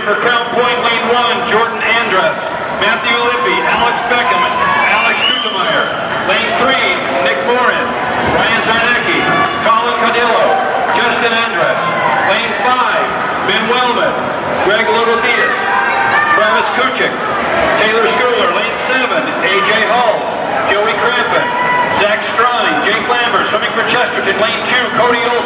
for Crown Point, lane 1, Jordan Andrus, Matthew Lippy, Alex Beckham, Alex Kutemeyer. Lane 3, Nick Morin, Ryan Zarnecki, Colin Cadillo, Justin Andrus. Lane 5, Ben Wellman, Greg Lododias, Travis Kuchik, Taylor Schooler. Lane 7, AJ Hall, Joey Crampin, Zach Strine, Jake Lambert, swimming for Chesterton. Lane 2, Cody Olson.